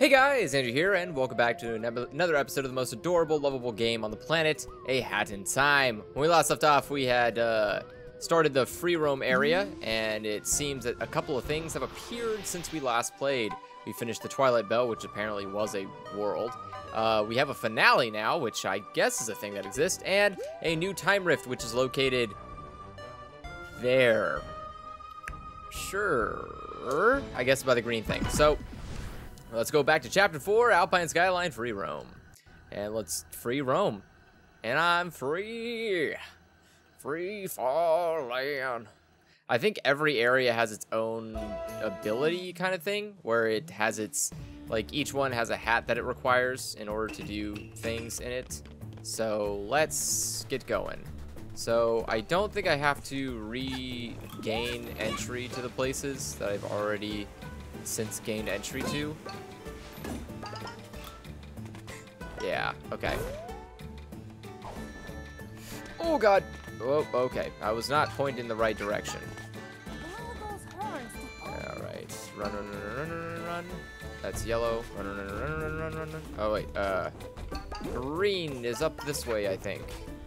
Hey guys, Andrew here, and welcome back to another episode of the most adorable, lovable game on the planet, A Hat in Time. When we last left off, we had started the free roam area, and it seems that a couple of things have appeared since we last played. We finished the Twilight Bell, which apparently was a world. We have a finale now, which I guess is a thing that exists, and a new time rift, which is located there. Sure, I guess by the green thing. So let's go back to Chapter 4, Alpine Skyline Free Roam. And let's free roam. And I'm free. Free falling. I think every area has its own ability kind of thing, where it has its, like, each one has a hat that it requires in order to do things in it. So let's get going. So I don't think I have to regain entry to the places that I've already since gained entry to. Yeah, okay. Oh god. Oh, okay. I was not pointing in the right direction. Alright. Run, run, run, run, run, run. That's yellow. Run, run, run, run, run, run, run, run. Oh wait, green is up this way, I think.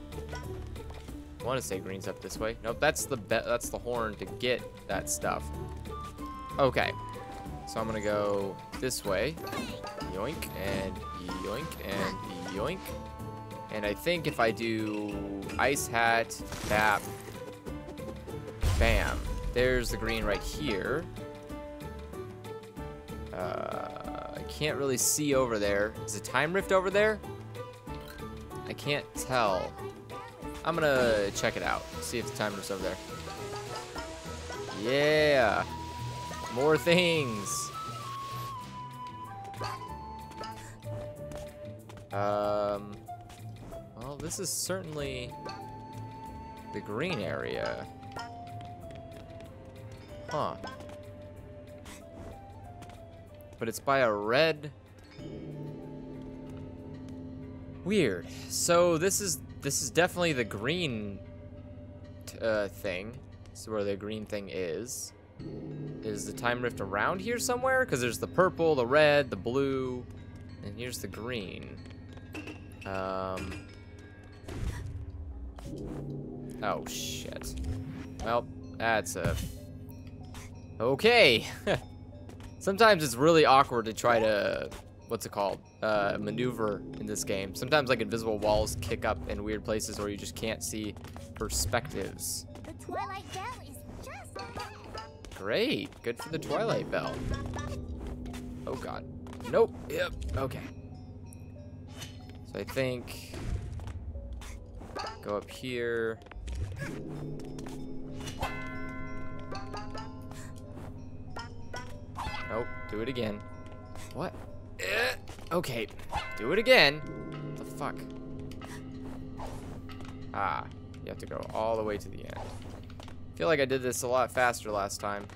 I want to say green's up this way. Nope, that's the horn to get that stuff. Okay. So I'm gonna go this way. Yoink and yoink and yoink. And I think if I do ice hat, bap, bam. There's the green right here. I can't really see over there. Is a time rift over there? I can't tell. I'm gonna check it out. See if the time rift's over there. Yeah. More things. Well, this is certainly the green area. Huh. But it's by a red. Weird. So this is definitely the green thing. This is where the green thing is. Is the time rift around here somewhere? Because there's the purple, the red, the blue, and here's the green. Oh, shit. Well, that's a... Okay. Sometimes it's really awkward to try to... What's it called? Maneuver in this game. Sometimes, like, invisible walls kick up in weird places or you just can't see perspectives. The Twilight Bell is just ahead. Great. Good for the Twilight Bell. Oh, God. Nope. Yep. Okay. So I think... Go up here. Nope. Do it again. What? Okay. Do it again. What the fuck? Ah. You have to go all the way to the end. I feel like I did this a lot faster last time.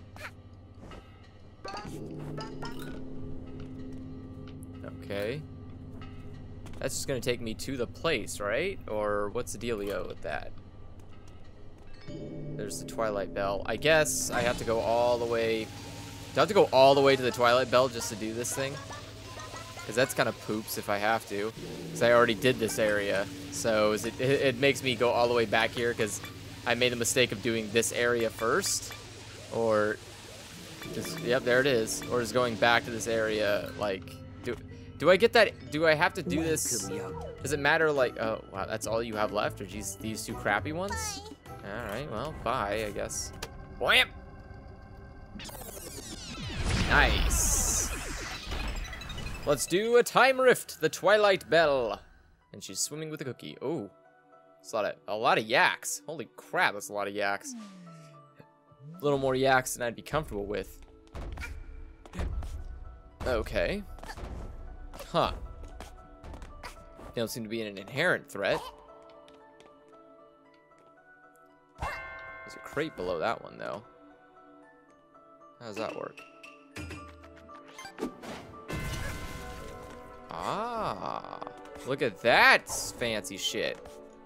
Okay. That's just gonna take me to the place, right? Or what's the dealio with that? There's the Twilight Bell. I guess I have to go all the way... Do I have to go all the way to the Twilight Bell just to do this thing? Because that's kind of poops if I have to. Because I already did this area. So it makes me go all the way back here because I made the mistake of doing this area first. Or just... Yep, there it is. Or just going back to this area, like... Do I get that? Do I have to do this? Does it matter, like, oh, wow, that's all you have left? Or these two crappy ones? Alright, well, bye, I guess. Wham! Nice. Let's do a time rift, the Twilight Bell. And she's swimming with a cookie. Oh, it's a lot of yaks. Holy crap, that's a lot of yaks. A little more yaks than I'd be comfortable with. Okay. Huh. They don't seem to be an inherent threat. There's a crate below that one, though. How does that work? Ah, look at that fancy shit.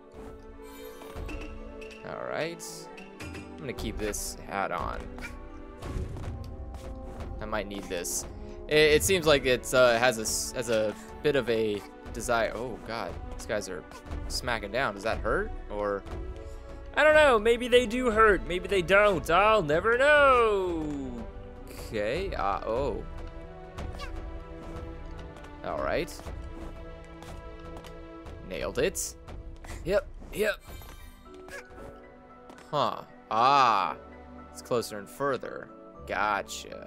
All right. I'm gonna keep this hat on. I might need this. It seems like it's has a bit of a desire. Oh God, these guys are smacking down. Does that hurt? Or I don't know. Maybe they do hurt. Maybe they don't. I'll never know. Okay. Oh. All right. Nailed it. Yep. Yep. Huh. Ah. It's closer and further. Gotcha.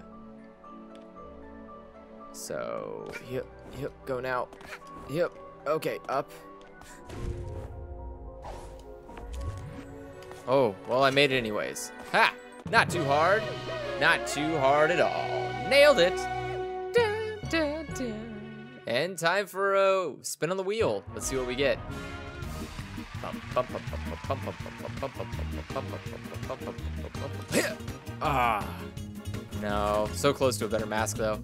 So, yep, go now. Yep, okay, up. Oh, well, I made it anyways. Ha! Not too hard. Not too hard at all. Nailed it. Dun, dun, dun. And time for a spin on the wheel. Let's see what we get. Ah, no, so close to a better mask though.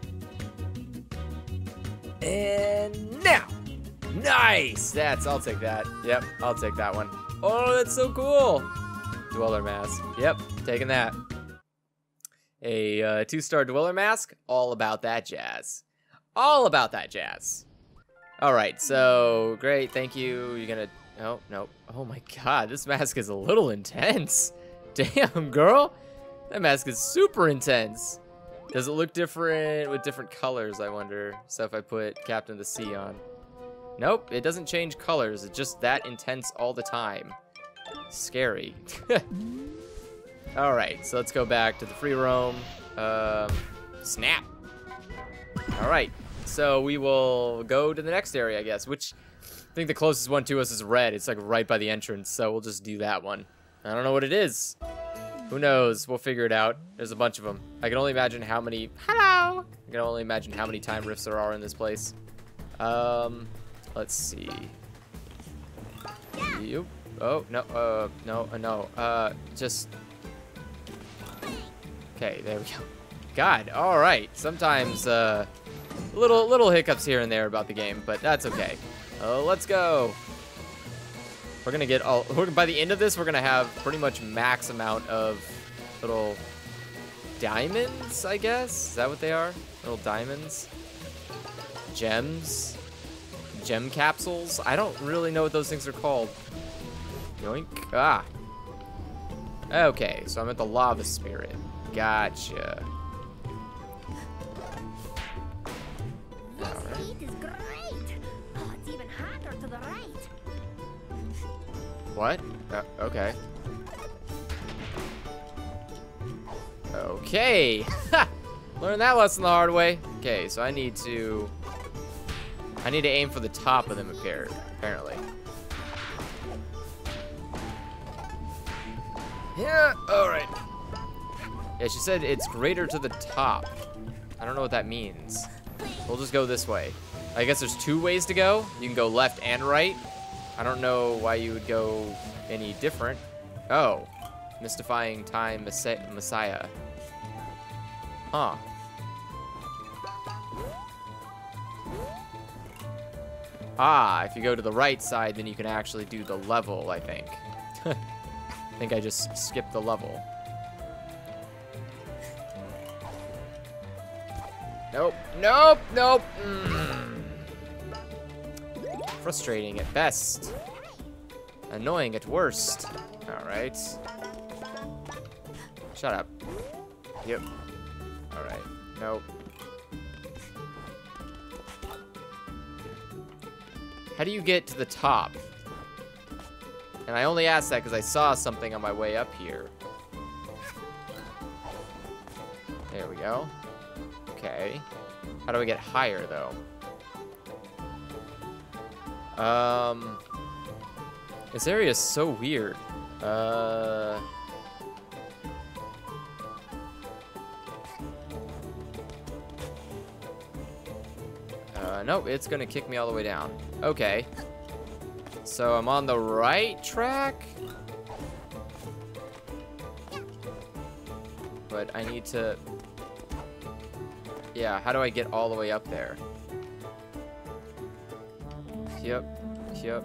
And now, nice. I'll take that. Yep, I'll take that one. Oh, that's so cool. Dweller mask. Yep, taking that. A 2-star dweller mask. All about that jazz. All about that jazz. All right, so great. Thank you. You're gonna. Oh no. Oh my God, this mask is a little intense. Damn, girl. That mask is super intense. Does it look different with different colors, I wonder? So if I put Captain of the Sea on. Nope, it doesn't change colors. It's just that intense all the time. Scary. All right, so let's go back to the free roam. Snap. All right, so we will go to the next area, I guess, which I think the closest one to us is red. It's like right by the entrance, so we'll just do that one. I don't know what it is. Who knows? We'll figure it out. There's a bunch of them. I can only imagine how many... Hello! I can only imagine how many time rifts there are in this place. Let's see. You. Oh, no, no. Just... Okay, there we go. God, alright. Sometimes, little hiccups here and there about the game, but that's okay. Let's go. We're gonna get all... By the end of this, we're gonna have pretty much max amount of little diamonds, I guess? Is that what they are? Little diamonds? Gems? Gem capsules? I don't really know what those things are called. Yoink. Ah. Okay, so I'm at the lava spirit. Gotcha. This heat is great. Oh, it's even hotter to the right. What? Okay. Okay. Ha! Learned that lesson the hard way. Okay, so I need to aim for the top of them apparently. Yeah, alright. Yeah, she said it's greater to the top. I don't know what that means. We'll just go this way. I guess there's 2 ways to go. You can go left and right. I don't know why you would go any different. Oh, mystifying time messiah. Huh. Ah, if you go to the right side, then you can actually do the level, I think. I think I just skipped the level. Nope, nope, nope. Frustrating at best. Annoying at worst. All right. Shut up. Yep. All right. Nope. How do you get to the top? And I only asked that because I saw something on my way up here. There we go. Okay. How do I get higher, though? This area is so weird. Nope, it's gonna kick me all the way down. Okay. So I'm on the right track? But I need to... Yeah, how do I get all the way up there? Yep. Yep.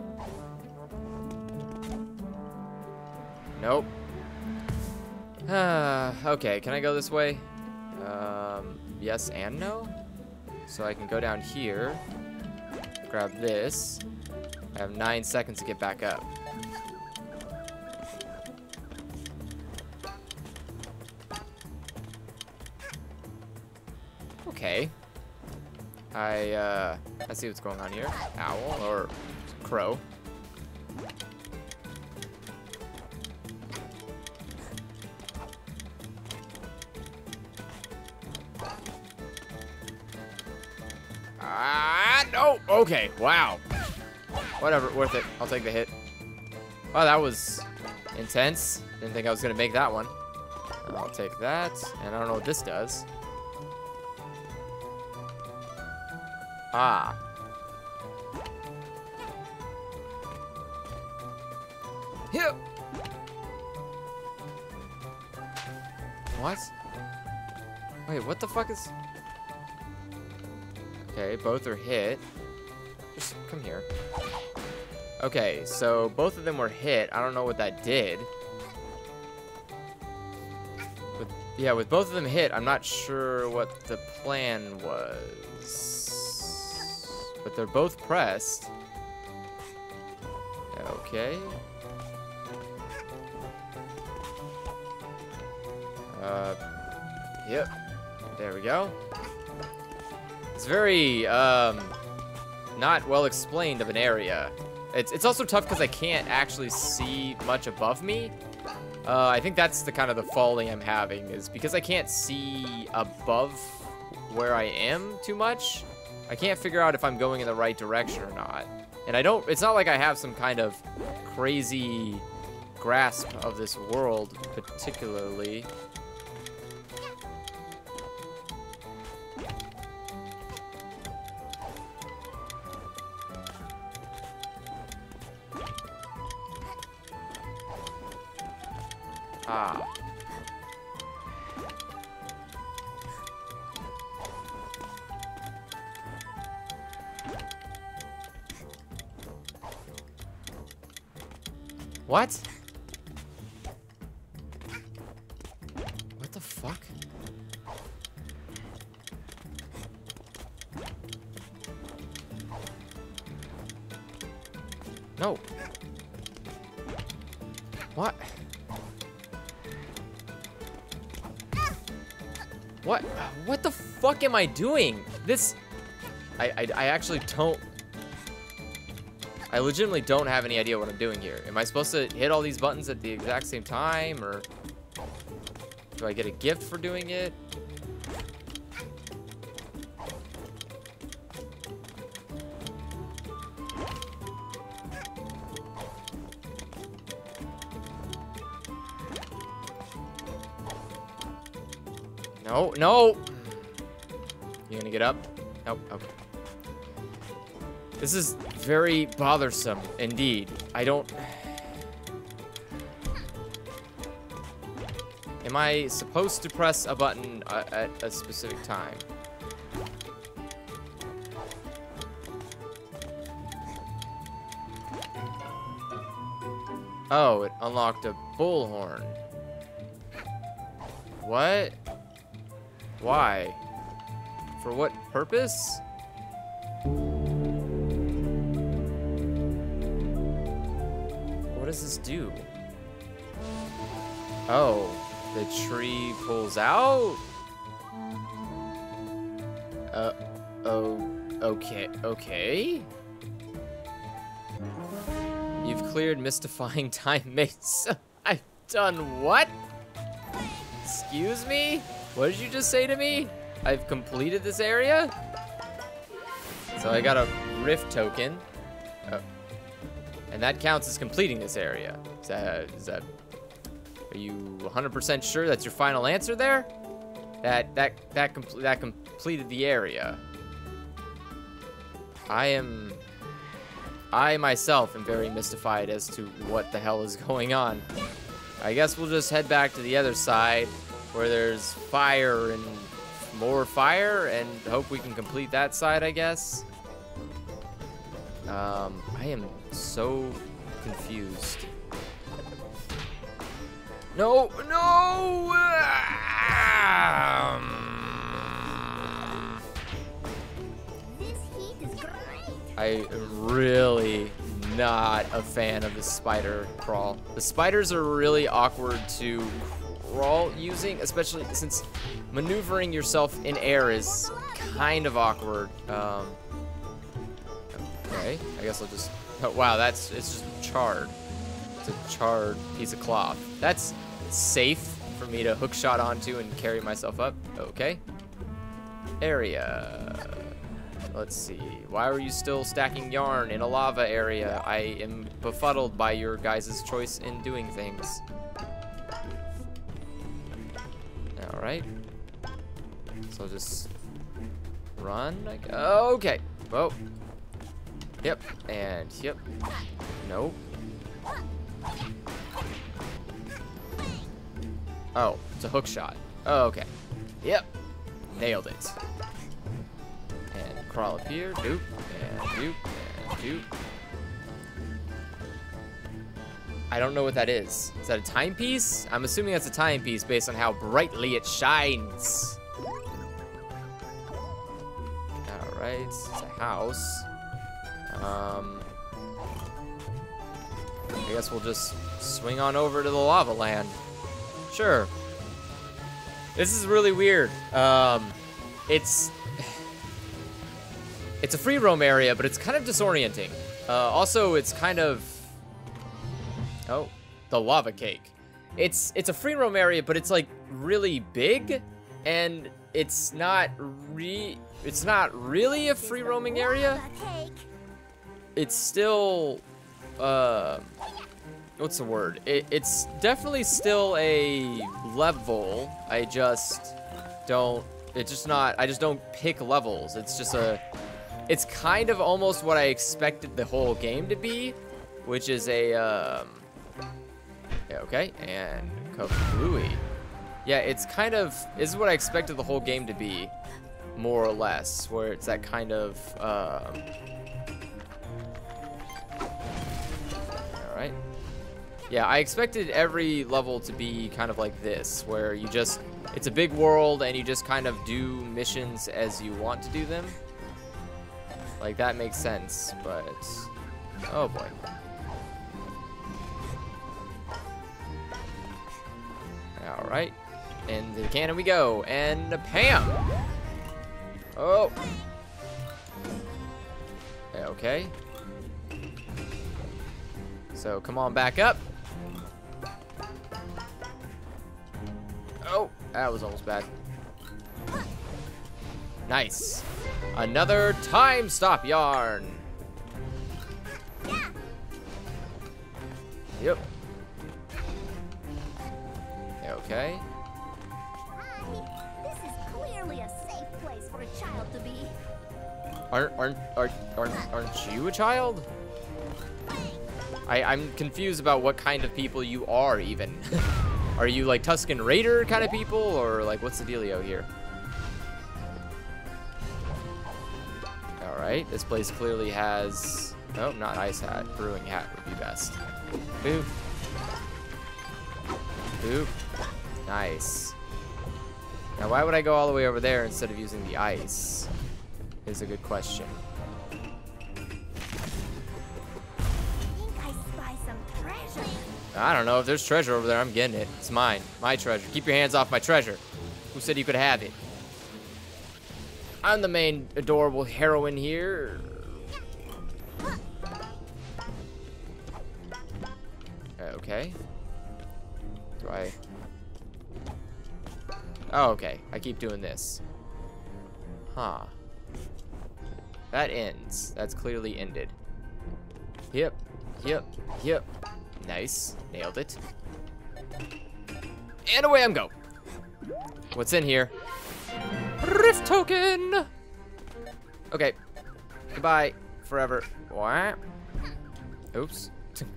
Nope. Okay, can I go this way? yes and no. So I can go down here, grab this. I have 9 seconds to get back up. Okay. I see what's going on here. Owl or crow. No. Okay. Wow. Whatever. Worth it. I'll take the hit. Wow, that was intense. Didn't think I was gonna make that one. I'll take that. And I don't know what this does. Ah. Here. What? Wait, what the fuck is... Okay, both are hit. Just come here. Okay, so both of them were hit. I don't know what that did. With both of them hit, I'm not sure what the plan was. But they're both pressed. Okay. Yep. There we go. It's very, not well explained of an area. It's also tough because I can't actually see much above me. I think that's the kind of the folly I'm having, is because I can't see above where I am too much. I can't figure out if I'm going in the right direction or not. And it's not like I have some kind of crazy grasp of this world particularly. Ah. What? What the fuck? No. What? What the fuck am I doing? This... I actually don't... I legitimately don't have any idea what I'm doing here. Am I supposed to hit all these buttons at the exact same time, or... Do I get a gift for doing it? No, no! You gonna get up? Nope, okay. This is very bothersome, indeed. I don't... Am I supposed to press a button at a specific time? Oh, it unlocked a bullhorn. What? Why? For what purpose? What does this do? Oh, the tree pulls out? Oh, okay. You've cleared mystifying time mates. I've done what? Excuse me? What did you just say to me? I've completed this area? So I got a rift token. Oh. And that counts as completing this area. Is that are you 100% sure that's your final answer there? That completed the area. I myself am very mystified as to what the hell is going on. I guess we'll just head back to the other side where there's fire and more fire, and hope we can complete that side, I guess. I am so confused. No! not a fan of the spider crawl. The spiders are really awkward to crawl using, especially since maneuvering yourself in air is kind of awkward. Okay, I guess I'll just, oh, wow, it's just charred. It's a charred piece of cloth. That's safe for me to hook shot onto and carry myself up. Okay. Area. Let's see. Why are you still stacking yarn in a lava area? I am befuddled by your guys' choice in doing things. Alright. So I'll just run. Okay. Whoa. Yep. And yep. Nope. Oh, it's a hook shot. Oh, okay. Yep. Nailed it. And crawl up here. Doop. And doop. And doop. I don't know what that is. Is that a timepiece? I'm assuming that's a timepiece based on how brightly it shines. Alright. It's a house. I guess we'll just swing on over to the lava land. Sure. This is really weird. It's a free roam area, but it's kind of disorienting. Also, it's kind of, oh, the lava cake. It's a free roam area, but it's like really big, and it's not really a free roaming area. It's still, what's the word? It's definitely still a level. I just don't pick levels. It's kind of almost what I expected the whole game to be, which is yeah, okay, and Kablooey. Yeah, it's kind of, this is what I expected the whole game to be, more or less, where it's that kind of, alright. Yeah, I expected every level to be kind of like this, where you just, it's a big world and you just kind of do missions as you want to do them. Like, that makes sense, but, oh boy. Alright, into the cannon we go, and Pam! Oh! Okay. So, come on back up. Oh, that was almost bad. Nice. Another time stop yarn. Yep. Okay. This is clearly a safe place for a child to be. Aren't you a child? I'm confused about what kind of people you are, even. Are you like Tusken Raider kind of people, or like what's the dealio here? Alright, this place clearly has, oh, not ice hat, brewing hat would be best. Boop. Boop. Nice. Now why would I go all the way over there instead of using the ice? Is a good question. I don't know. If there's treasure over there, I'm getting it. It's mine. My treasure. Keep your hands off my treasure. Who said you could have it? I'm the main adorable heroine here. Okay. Do I... Oh, okay. I keep doing this. Huh. That ends. That's clearly ended. Yep. Yep. Yep. Nice. Nailed it. And away I'm go. What's in here? Rift token! Okay. Goodbye. Forever. What? Oops.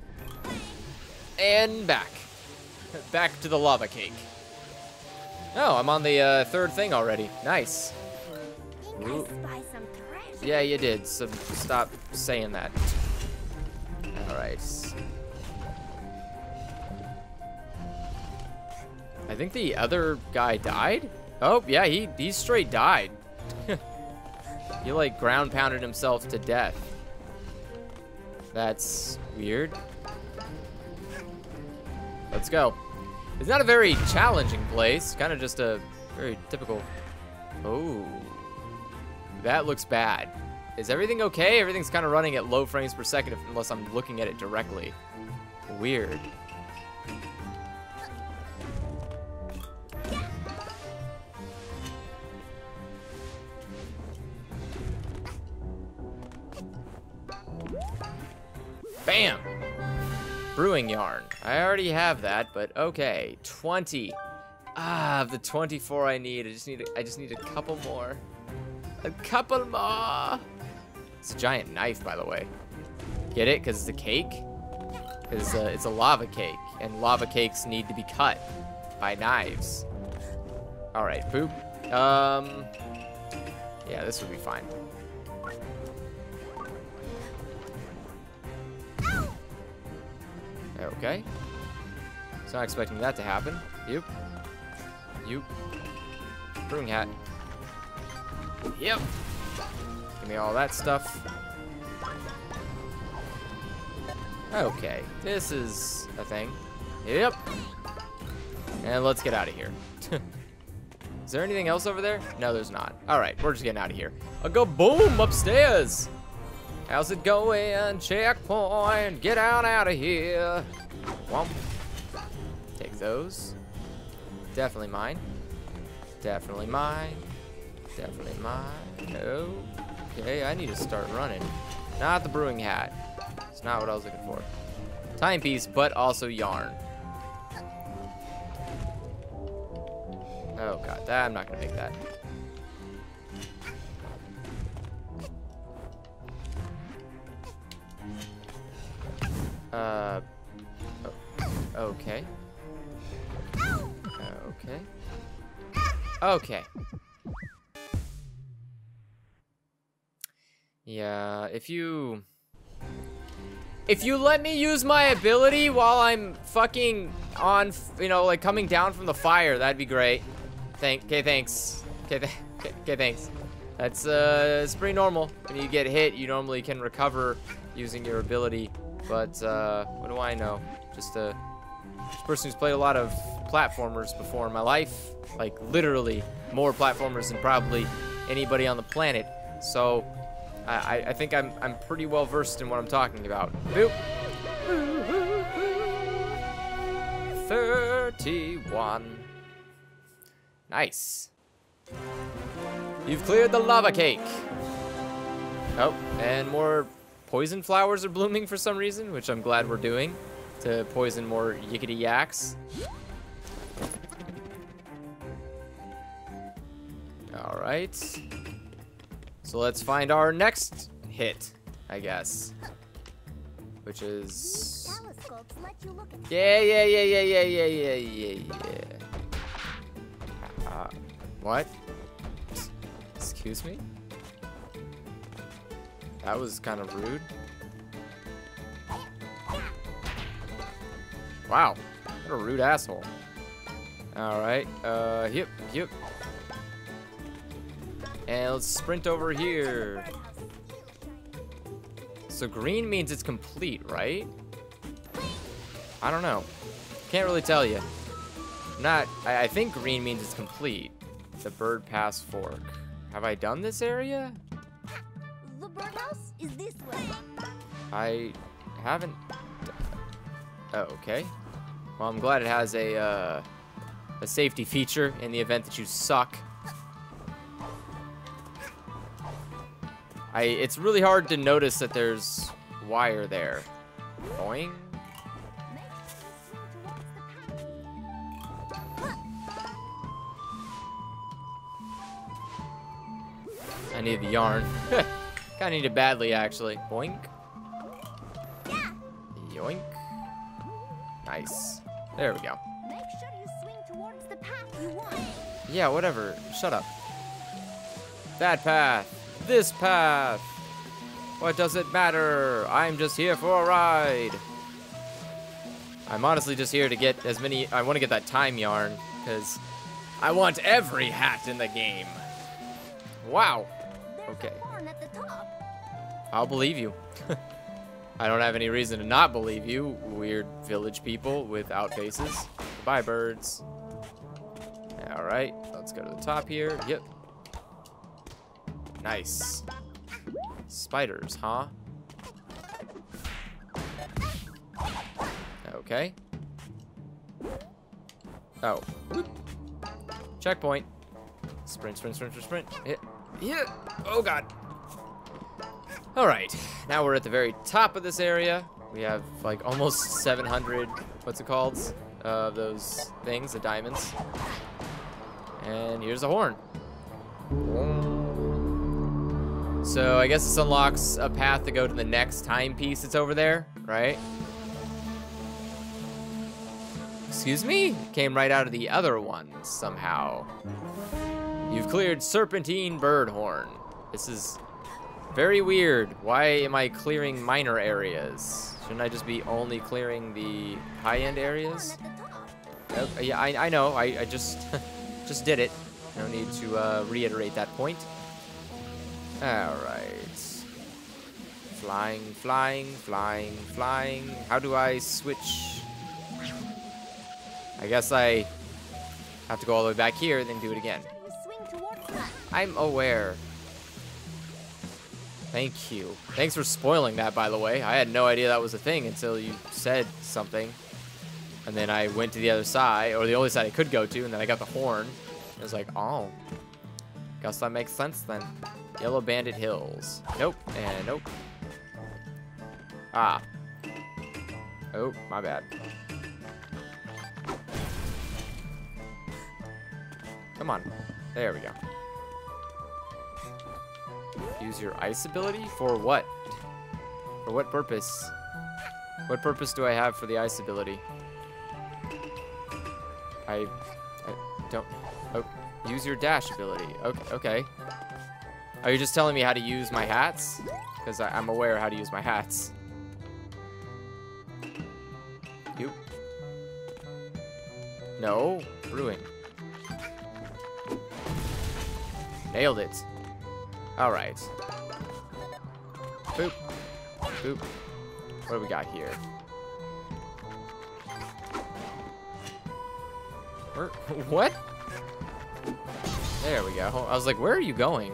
And back. Back to the lava cake. Oh, I'm on the third thing already. Nice. Ooh. Yeah, you did. So stop saying that. Alright. I think the other guy died? Oh, yeah, he straight died. He like ground pounded himself to death. That's weird. Let's go. It's not a very challenging place. Kind of just a very typical... Oh. That looks bad. Is everything okay? Everything's kind of running at low frames per second unless I'm looking at it directly. Weird. Bam! Brewing yarn. I already have that, but okay. 20. Ah, of the 24 I need. I just need a couple more. A couple more. It's a giant knife, by the way. Get it? Because it's a cake? Because it's a lava cake, and lava cakes need to be cut by knives. All right, poop. Yeah, this would be fine. Okay. Was not expecting that to happen. You. Brewing hat. Yep. Give me all that stuff. Okay, this is a thing. Yep. And let's get out of here. Is there anything else over there? No, there's not. All right, we're just getting out of here. I'll go boom upstairs. How's it going? Checkpoint. Get out of here. Womp. Take those. Definitely mine. Definitely mine. Definitely mine. Okay, I need to start running. Not the brewing hat. It's not what I was looking for. Timepiece, but also yarn. Oh god, I'm not gonna make that. Okay. Okay. Okay. Yeah, if you let me use my ability while I'm fucking on, you know, like coming down from the fire, that'd be great. Okay, thanks. Okay, thanks. That's it's pretty normal. When you get hit, you normally can recover using your ability. But what do I know? Just a person who's played a lot of platformers before in my life, like literally more platformers than probably anybody on the planet. So I think I'm pretty well versed in what I'm talking about. Boop. 31. Nice. You've cleared the lava cake. Oh, and more poison flowers are blooming for some reason, which I'm glad we're doing to poison more yickety yaks. All right. So let's find our next hit, I guess. Which is... Yeah. What? Excuse me? That was kind of rude. Wow, what a rude asshole. All right, yep. And let's sprint over here. So green means it's complete, right? I don't know. Can't really tell you. I think green means it's complete. The bird pass fork. Have I done this area? The birdhouse is this way. I haven't. Oh, okay. Well, I'm glad it has a safety feature in the event that you suck. It's really hard to notice that there's wire there. Boing. I need the yarn. Kinda need it badly, actually. Boink. Yoink. Nice. There we go. Make sure you swing towards the path you want. Yeah, whatever. Shut up. That path. This path. What does it matter? I'm just here for a ride. I'm honestly just here to get as many... I want to get that time yarn, because I want every hat in the game. Wow. Okay. There's a barn at the top. I'll believe you. I don't have any reason to not believe you, weird village people with out faces. Goodbye, birds. Alright, let's go to the top here. Yep. Nice. Spiders, huh? Okay. Oh. Whoop. Checkpoint. Sprint, sprint, sprint, sprint, sprint. Hit. Yeah. Oh, God. All right. Now we're at the very top of this area. We have, like, almost 700, what's it called? Those things, the diamonds. And here's the horn. So I guess this unlocks a path to go to the next timepiece that's over there, right? Excuse me? It came right out of the other one somehow. You've cleared Serpentine Bird Horn. This is very weird. Why am I clearing minor areas? Shouldn't I just be only clearing the high-end areas? Yeah, I know. I just just did it. No need to reiterate that point. Alright. Flying, flying, flying, flying. How do I switch? I guess I have to go all the way back here, then do it again. I'm aware. Thank you. Thanks for spoiling that, by the way. I had no idea that was a thing until you said something. And then I went to the other side, or the only side I could go to, and then I got the horn. I was like, oh. Guess that makes sense then. Yellow Bandit Hills. Nope, and nope. Ah. Oh, my bad. Come on. There we go. Use your ice ability? For what? For what purpose? What purpose do I have for the ice ability? I don't... Oh, use your dash ability. Okay. Are you just telling me how to use my hats? Because I'm aware how to use my hats. You. No. Brewing. Nailed it. Alright. Boop. Boop. What do we got here? What? There we go. I was like, where are you going?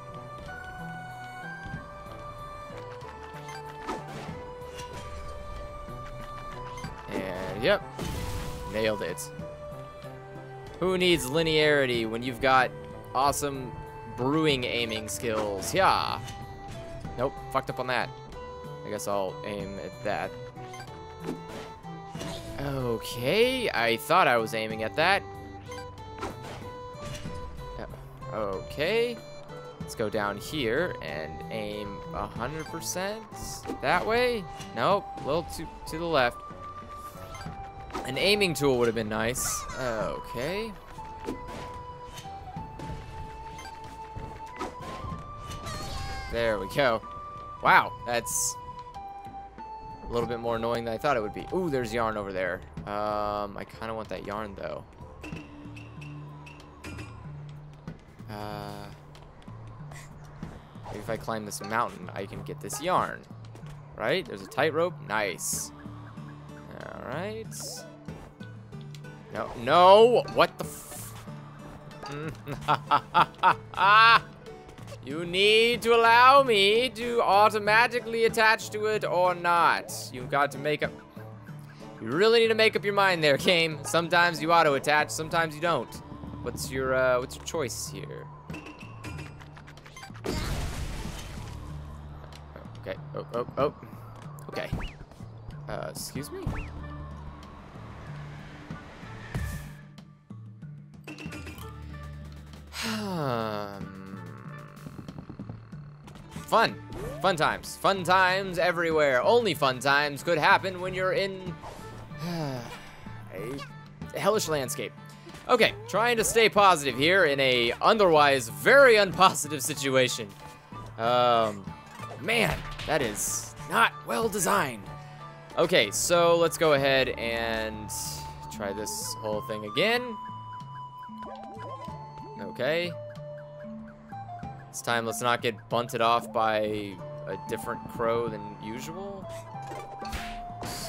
And, yep. Nailed it. Who needs linearity when you've got awesome brewing aiming skills? Yeah. Nope, fucked up on that. I guess I'll aim at that. Okay, I thought I was aiming at that. Okay. Let's go down here and aim 100% that way. Nope, a little to the left. An aiming tool would have been nice. Okay. There we go. Wow, that's a little bit more annoying than I thought it would be. Ooh, there's yarn over there. I kind of want that yarn, though. Maybe if I climb this mountain, I can get this yarn. Right? There's a tightrope. Nice. All right. No. What the f... You need to allow me to automatically attach to it or not. You've got to make up... You really need to make up your mind there, game. Sometimes you auto-attach, sometimes you don't. What's your choice here? Okay. Oh. Okay. Excuse me? Fun times. Fun times everywhere. Only fun times could happen when you're in a hellish landscape. Okay, trying to stay positive here in a otherwise very unpositive situation. Man, that is not well designed. Okay, so let's go ahead and try this whole thing again. Okay. This time, let's not get bunted off by a different crow than usual.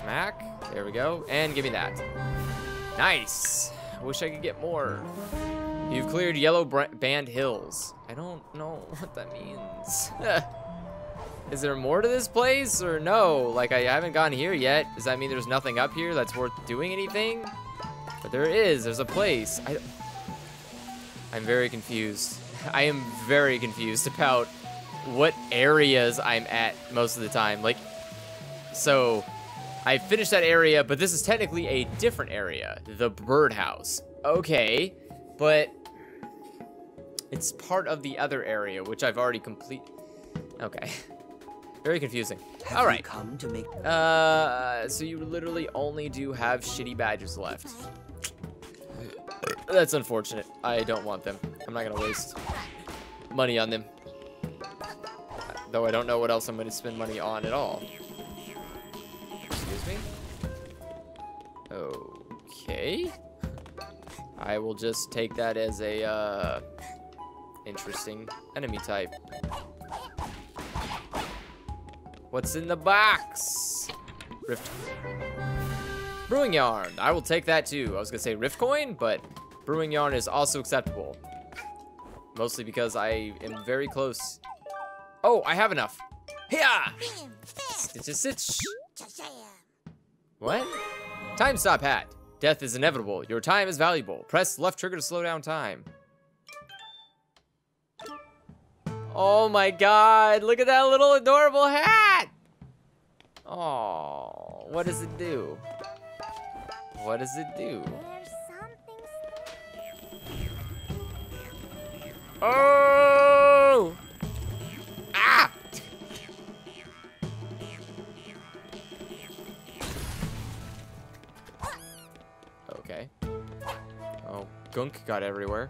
Smack. There we go. And give me that. Nice. I wish I could get more. You've cleared yellow band hills. I don't know what that means. Is there more to this place or no? Like, I haven't gone here yet. Does that mean there's nothing up here that's worth doing anything? But there is. There's a place. I'm very confused. I am very confused about what areas I'm at most of the time. Like, so I finished that area, but this is technically a different area. The birdhouse. Okay, but it's part of the other area, which I've already complete. Okay. Very confusing. All right. Come to make So you literally only do have shitty badges left. That's unfortunate. I don't want them. I'm not gonna waste money on them. Though I don't know what else I'm gonna spend money on at all. Excuse me? Okay. I will just take that as a, interesting enemy type. What's in the box? Rift. Brewing yarn. I will take that too. I was gonna say rift coin, but brewing yarn is also acceptable. Mostly because I am very close. Oh, I have enough. Yeah. Stitch. What? Time stop hat. Death is inevitable. Your time is valuable. Press left trigger to slow down time. Oh my god, look at that little adorable hat! Oh, what does it do? What does it do? There's something. Oh! Ah! Okay. Oh, gunk got everywhere.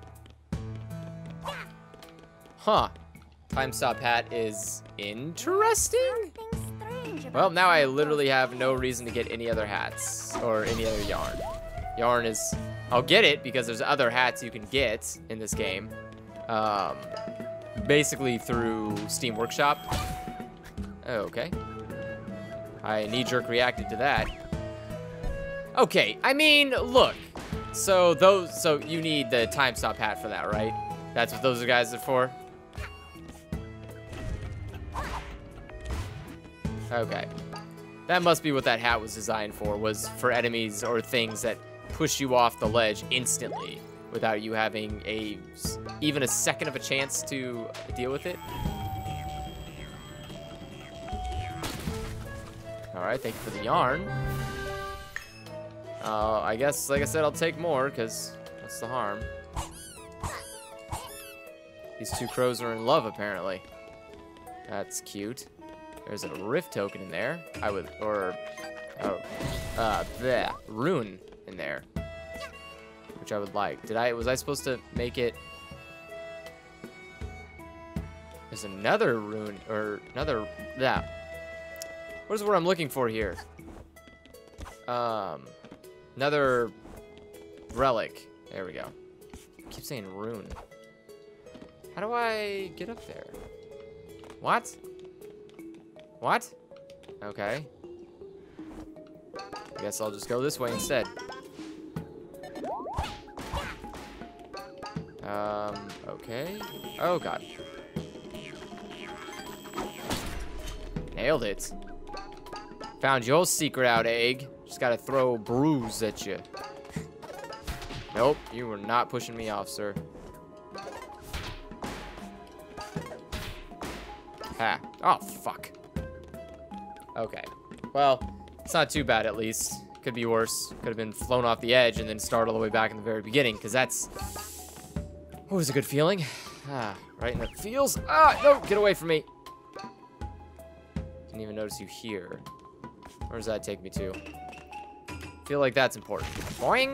Huh. Time stop hat is interesting. Something strange about Well, now I some literally folks. have no reason to get any other hats or any other yarn. Yarn is, I'll get it because there's other hats you can get in this game. Basically through Steam Workshop. Okay. I knee-jerk reacted to that. Okay, I mean, look. So you need the time stop hat for that, right? That's what those guys are for? Okay. That must be what that hat was designed for, was for enemies or things that push you off the ledge instantly without you having even a second of a chance to deal with it. All right, thank you for the yarn. I guess, like I said, I'll take more, because what's the harm? These two crows are in love, apparently. That's cute. There's a rift token in there. Rune in there, which I would like. Was I supposed to make it? There's another rune, or another, yeah. What is the word I'm looking for here? Another relic. There we go. I keep saying rune. How do I get up there? What? What? Okay. I guess I'll just go this way instead. Okay. Oh, God. Nailed it. Found your secret out, egg. Just gotta throw brews at you. Nope, you were not pushing me off, sir. Ha. Oh, fuck. Okay. Well, it's not too bad, at least. Could be worse. Could have been flown off the edge and then start all the way back in the very beginning, because that's always a good feeling. Ah, right in the feels. Ah, no, get away from me. Didn't even notice you here. Where does that take me to? Feel like that's important. Boing.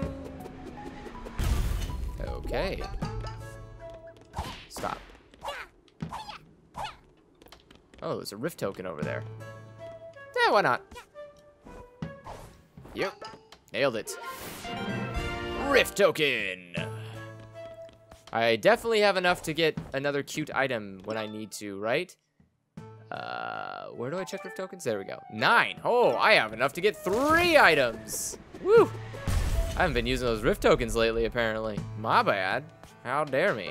Okay. Stop. Oh, there's a rift token over there. Yeah, why not? Yep. Nailed it. Rift token. I definitely have enough to get another cute item when I need to, right? Where do I check rift tokens? There we go. 9. Oh, I have enough to get 3 items. Woo! I haven't been using those rift tokens lately, apparently. My bad. How dare me.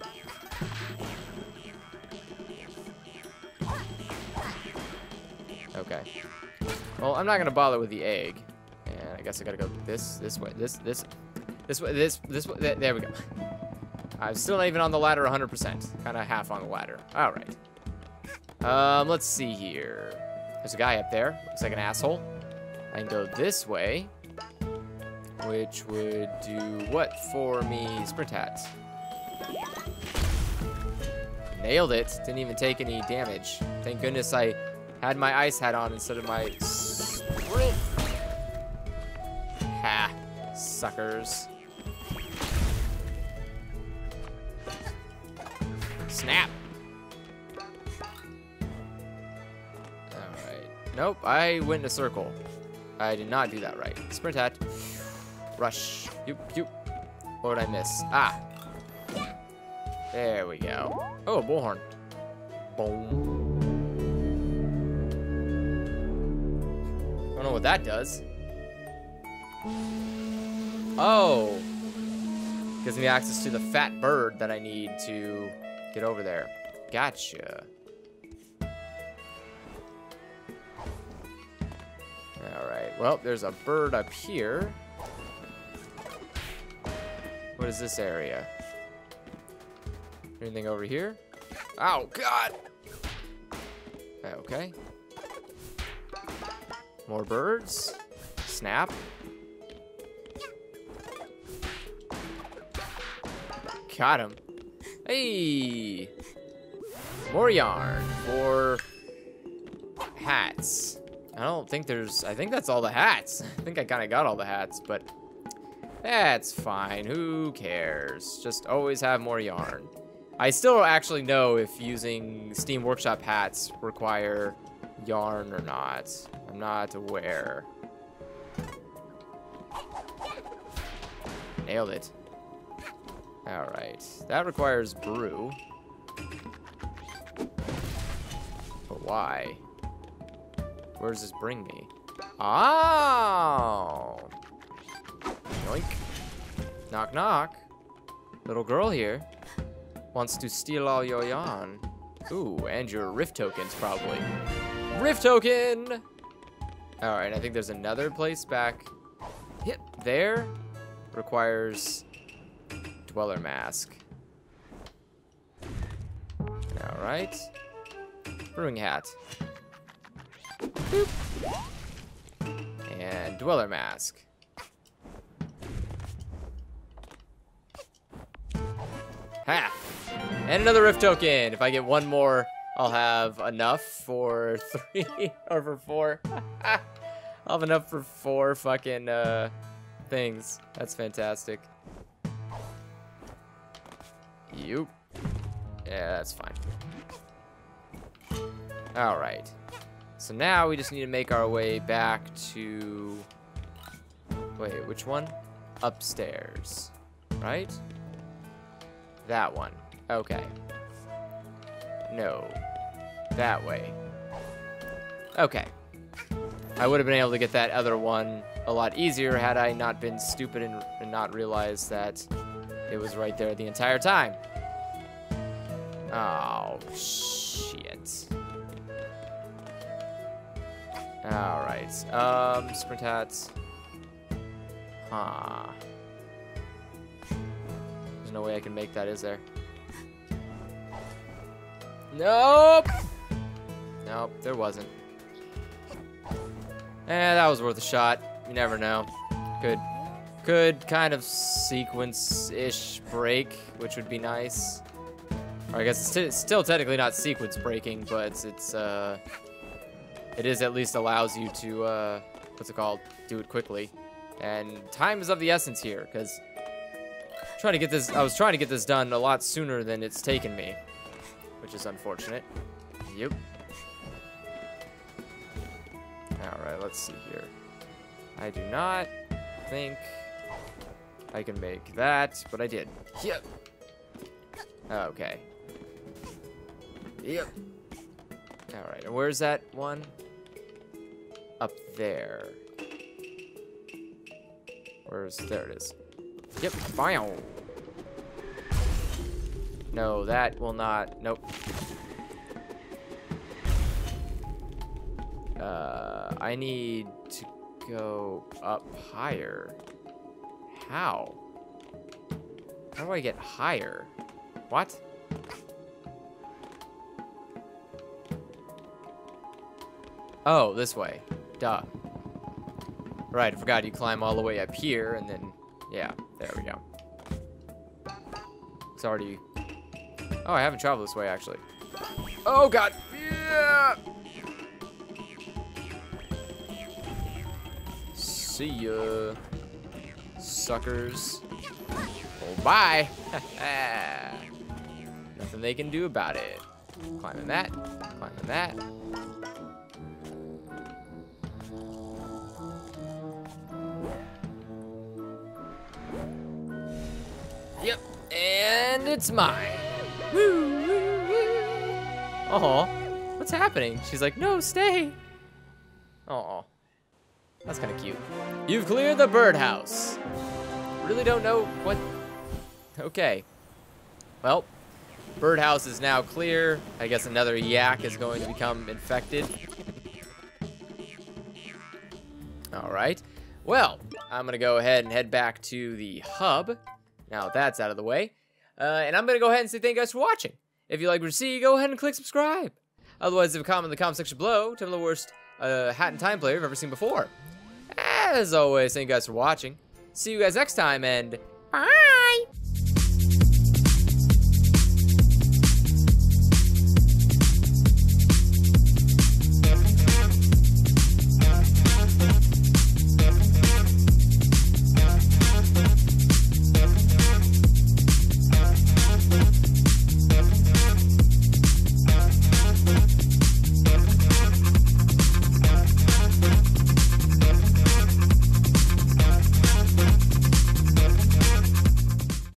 Okay. Well, I'm not gonna bother with the egg. And I guess I gotta go this way, this way, there we go. I'm still not even on the ladder 100%. Kind of half on the ladder. All right. Let's see here. There's a guy up there. Looks like an asshole. I can go this way, which would do what for me? Sprint hat. Nailed it. Didn't even take any damage. Thank goodness I had my ice hat on instead of my sprint. Ha, suckers. Snap. Alright. Nope, I went in a circle. I did not do that right. Sprint hat. Rush. Yoop, yoop. What did I miss? Ah. There we go. Oh, a bullhorn. Boom. Don't know what that does. Oh. Gives me access to the fat bird that I need to get over there. Gotcha. Alright, well, there's a bird up here. What is this area? Anything over here? Oh, God! Okay. More birds. Snap. Got him. Hey! More yarn for hats. I don't think there's... I think that's all the hats. I think I kind of got all the hats, but that's fine. Who cares? Just always have more yarn. I still don't actually know if using Steam Workshop hats require yarn or not. I'm not aware. Nailed it. Alright. That requires brew. But why? Where does this bring me? Oh! Yoink. Knock, knock. Little girl here wants to steal all your yarn. Ooh, and your rift tokens, probably. Rift token! Alright, I think there's another place back. Yep, there. Requires Dweller Mask. Alright. Brewing hat. Boop. And Dweller Mask. Ha! And another Rift token. If I get one more, I'll have enough for 3 or for 4. I'll have enough for 4 fucking things. That's fantastic. Yup. Yeah, that's fine. Alright. So now we just need to make our way back to... Wait, which one? Upstairs. Right? That one. Okay. No. That way. Okay. I would have been able to get that other one a lot easier had I not been stupid and not realized that it was right there the entire time. Oh, shit. Alright. Sprint hats. Huh. There's no way I can make that, is there? Nope! Nope, there wasn't. That was worth a shot. You never know. Could kind of sequence-ish break, which would be nice. Or I guess it's still technically not sequence breaking, but it is at least allows you to, what's it called? Do it quickly. And time is of the essence here, because I was trying to get this done a lot sooner than it's taken me, which is unfortunate. Yep. Alright, let's see here. I do not think I can make that, but I did. Yep. Okay. Yep. Alright, and where's that one? Up there. There it is. Yep, bam. No, that will not, nope. I need to go up higher. How? How do I get higher? What? Oh, this way. Duh. Right, I forgot you climb all the way up here, and then, yeah, there we go. It's already... Oh, I haven't traveled this way, actually. Oh, God! Yeah! See ya, suckers. Oh, bye! Nothing they can do about it. Climbing that, climbing that. Yep, and it's mine. Woo, woo, woo. Aw, what's happening? She's like, no, stay. Aw, that's kind of cute. You've cleared the birdhouse. Really don't know what... Okay. Well, birdhouse is now clear. I guess another yak is going to become infected. All right. Well, I'm going to go ahead and head back to the hub. Now that's out of the way. And I'm going to go ahead and say thank you guys for watching. If you like what you see, go ahead and click subscribe. Otherwise, leave a comment in the comment section below. Tell me the worst hat and time player I've ever seen before. As always, thank you guys for watching. See you guys next time, and bye!